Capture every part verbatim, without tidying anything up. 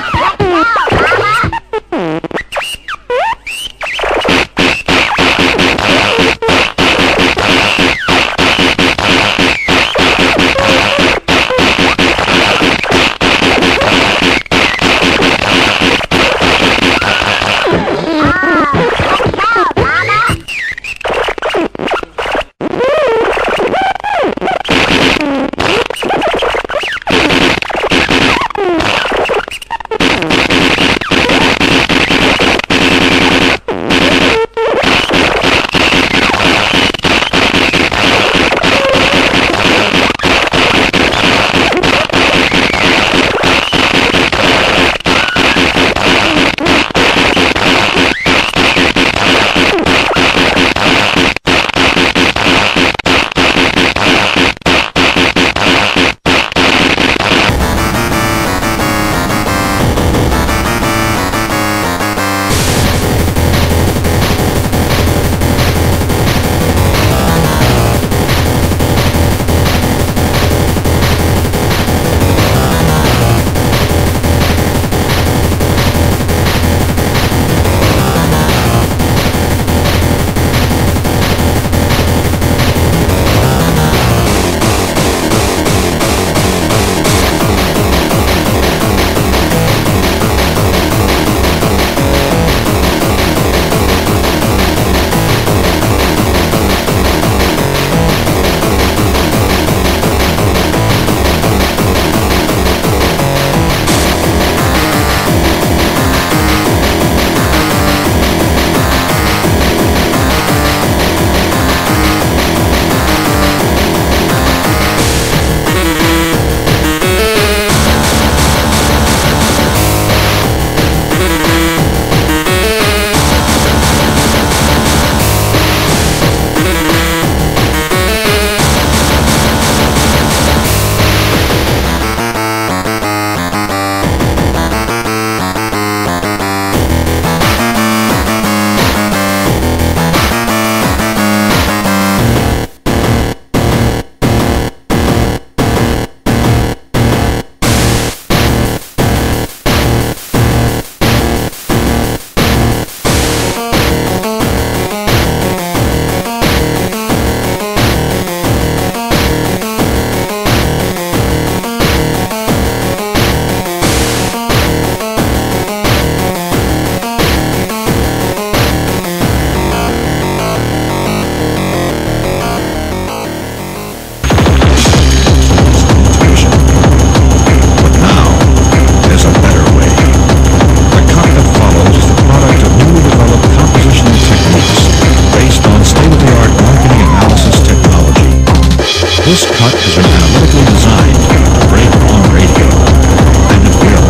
This cut has been analytically designed to break on radio, and it will,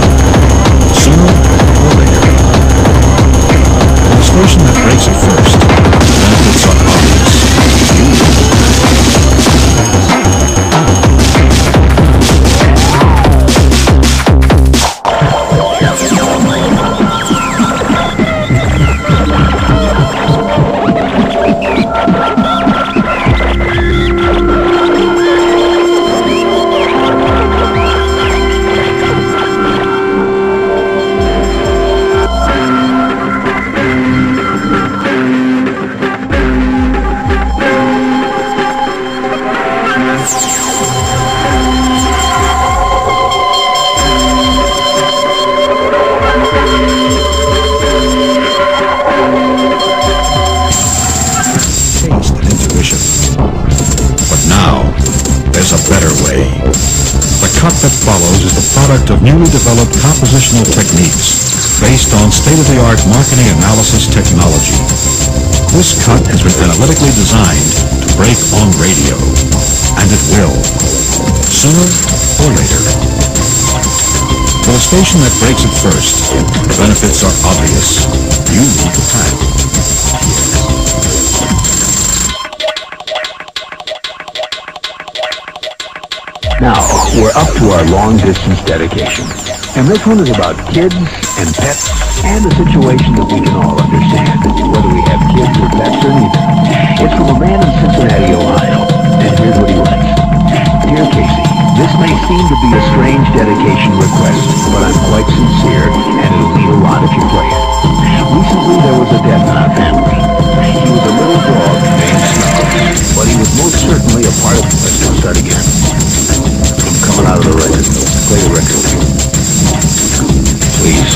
sooner or later. For the station that breaks it first, the benefits are obvious. Of newly developed compositional techniques based on state-of-the-art marketing analysis technology. This cut has been analytically designed to break on radio, and it will, sooner or later. For the station that breaks it first, the benefits are obvious. You need to plan. Now, we're up to our long-distance dedication. And this one is about kids and pets and a situation that we can all understand, whether we have kids or pets or neither. It's from a man in Cincinnati, Ohio. And here's what he writes. Dear Casey, this may seem to be a strange dedication request, but I'm quite sincere mean a lot if you play it. Recently, there was a death in our family. He was a little dog named Stokes, but he was most certainly a part of... Let's start again. I'm coming out of the record. Play the record. Please.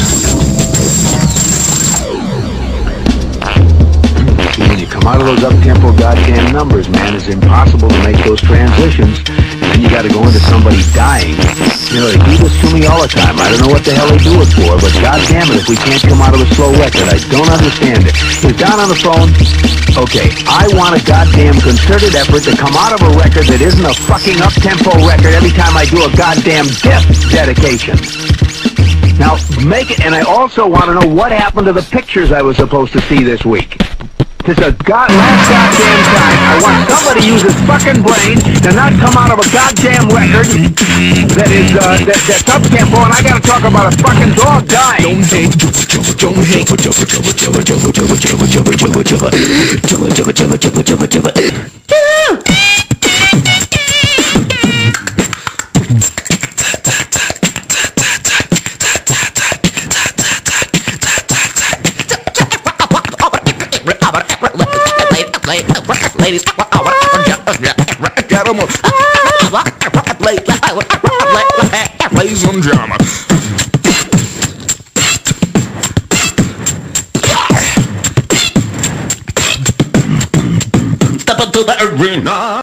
When you come out of those up-tempo goddamn numbers, man, it's impossible to make those transitions. And then you gotta go into somebody dying. You know, they do this to me all the time. I don't know what the hell they do it for, but goddamn it, if we can't come out of a slow record, I don't understand it. Is Don on the phone? Okay, I want a goddamn concerted effort to come out of a record that isn't a fucking up-tempo record every time I do a goddamn death dedication. Now, make it, and I also want to know what happened to the pictures I was supposed to see this week. This is a god last goddamn time. I want somebody to use his fucking brain to not come out of a goddamn record that is, uh, that, that's up-tempo, and I gotta talk about a fucking dog dying. Don't hate, don't hate, ladies, play some drama. Step into the arena.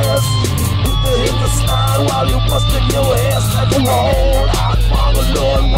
While you busting your ass like a roll out, Lord.